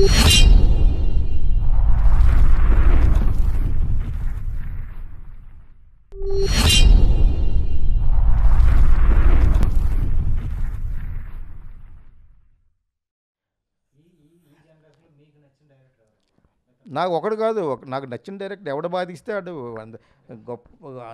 నాకు ఒకడు కాదు, నాకు నచ్చిన డైరెక్టర్ ఎవడ బాధిస్తే అటు గొప్ప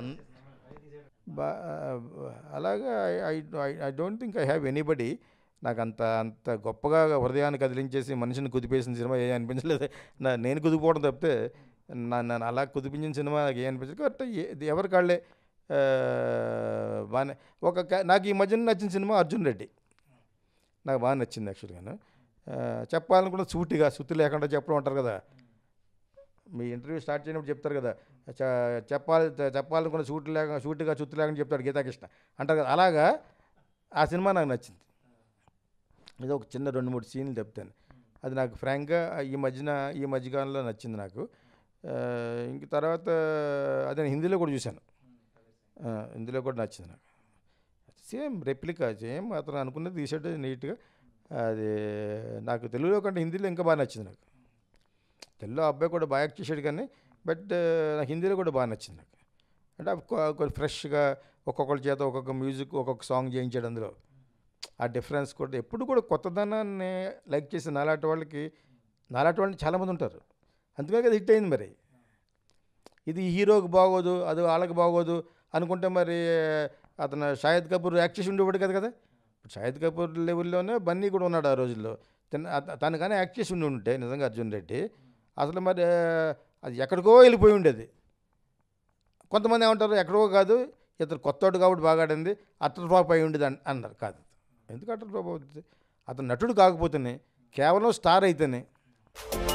అలాగా I don't think I have anybody. నాకు అంత గొప్పగా హృదయాన్ని కదిలించేసి మనిషిని కుదిపేసిన సినిమా ఏ అనిపించలేదు. నేను కుదిపోవడం తప్పితే నన్ను అలా కుదిపించిన సినిమా నాకు ఏ అనిపించలేదు. కాబట్టి ఎవరి కాళ్ళే బాగానే నాకు ఈ మధ్యన నచ్చిన సినిమా అర్జున్ రెడ్డి నాకు బాగా నచ్చింది. యాక్చువల్గాను చెప్పాలనుకున్న సూటిగా సుత్తి లేకుండా చెప్పడం అంటారు కదా, మీ ఇంటర్వ్యూ స్టార్ట్ చేయనప్పుడు చెప్తారు కదా, చెప్పాలనుకున్న సూటిగా సుత్తి లేకుండా చెప్తాడు గీతాకృష్ణ అంటారు కదా, అలాగా ఆ సినిమా నాకు నచ్చింది. ఏదో ఒక చిన్న 2-3 సీన్లు చెప్తాను, అది నాకు ఫ్రాంక్గా ఈ మధ్యకాలంలో నచ్చింది నాకు. ఇంక తర్వాత అదే హిందీలో కూడా చూశాను, హిందీలో కూడా నచ్చింది నాకు. సేమ్ రెప్లికా, సేమ్ అతను అనుకున్నది తీసాడు నీట్గా. అది నాకు తెలుగులో కంటే హిందీలో ఇంకా బాగా నచ్చింది. నాకు తెలుగులో అబ్బాయి కూడా బాగా యాక్ట్ చేశాడు కానీ బట్ నాకు హిందీలో కూడా బాగా నచ్చింది నాకు. అంటే కొంచెం ఫ్రెష్గా ఒక్కొక్కరి చేత ఒక్కొక్క మ్యూజిక్ ఒక్కొక్క సాంగ్ చేయించాడు. అందులో ఆ డిఫరెన్స్ కూడా ఎప్పుడు కూడా కొత్తదనాన్ని లైక్ చేసి నాలాంటి వాళ్ళని చాలామంది ఉంటారు, అందుకే కదా హిట్ అయింది. మరి ఇది హీరోకి బాగోదు, అది వాళ్ళకి బాగోదు అనుకుంటే మరి అతను షాహిద్ కపూర్ యాక్ట్ చేసి ఉండేవాడు కదా. షాహిద్ కపూర్ లెవెల్లోనే బన్నీ కూడా ఉన్నాడు ఆ రోజుల్లో. తను కానీ యాక్ట్ చేసి ఉంటే నిజంగా అర్జున్ రెడ్డి అసలు మరి అది ఎక్కడికో వెళ్ళిపోయి ఉండేది. కొంతమంది ఏమంటారు ఎక్కడికో కాదు, ఇతను కొత్తవాడు కాబట్టి బాగా ఆడింది, అటర్ ఫ్లాప్ అయి ఉండేది అన్నారు. కాదు, ఎందుకు అటర్ ఫ్లాప్ అవుతుంది? అతను నటుడు కాకపోతేనే, కేవలం స్టార్ అయితేనే.